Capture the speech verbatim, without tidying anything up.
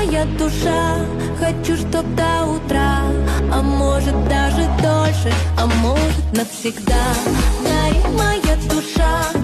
моя душа, хочу, чтоб до утра, а может даже дольше, а может навсегда. Гори, моя душа,